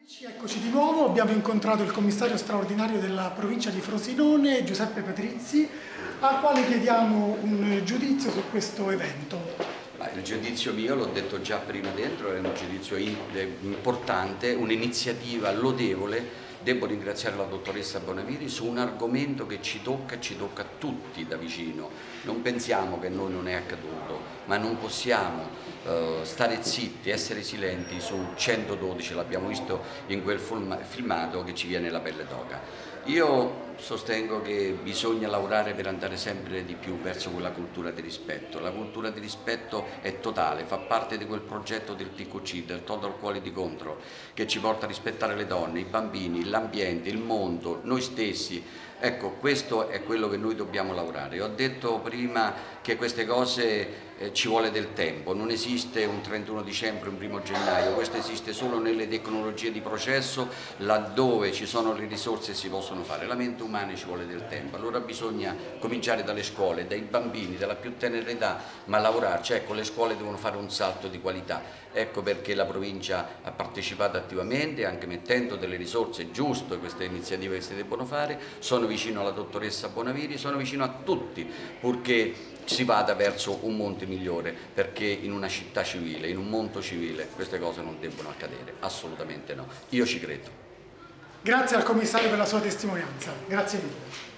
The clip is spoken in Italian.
Eccoci di nuovo, abbiamo incontrato il commissario straordinario della provincia di Frosinone, Giuseppe Patrizzi, al quale chiediamo un giudizio su questo evento. Il giudizio mio, l'ho detto già prima dentro, è un giudizio importante, un'iniziativa lodevole. Devo ringraziare la dottoressa Bonaviri su un argomento che ci tocca tutti da vicino. Non pensiamo che a noi non è accaduto, ma non possiamo stare zitti, essere silenti su 112, l'abbiamo visto in quel filmato, che ci viene la pelle d'oca. Io sostengo che bisogna lavorare per andare sempre di più verso quella cultura di rispetto. La cultura di rispetto è totale, fa parte di quel progetto del TQC, del Total Quality Control, che ci porta a rispettare le donne, i bambini, l'ambiente, il mondo, noi stessi. Ecco, questo è quello che noi dobbiamo lavorare. Ho detto prima che queste cose ci vuole del tempo, non esiste un 31 dicembre, un 1 gennaio, questo esiste solo nelle tecnologie di processo, laddove ci sono le risorse e si possono fare. La mente umana ci vuole del tempo, allora bisogna cominciare dalle scuole, dai bambini, dalla più tenera età, ma lavorarci. Ecco, le scuole devono fare un salto di qualità, ecco perché la provincia ha partecipato attivamente, anche mettendo delle risorse giuste, queste iniziative che si debbono fare. Sono vicino alla dottoressa Bonaviri, sono vicino a tutti, purché si vada verso un monte migliore, perché in una città civile, in un mondo civile, queste cose non debbono accadere, assolutamente no. Io ci credo. Grazie al commissario per la sua testimonianza. Grazie mille.